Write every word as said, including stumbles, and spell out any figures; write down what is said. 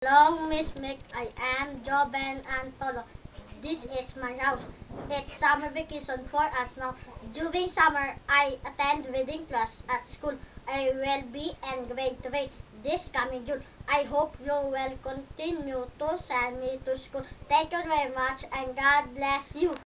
Long Miss Mick, I am Joven and Tolo. This is my house. It's summer vacation for us now. During summer, I attend reading class at school. I will be in grade three this coming June. I hope you will continue to send me to school. Thank you very much and God bless you.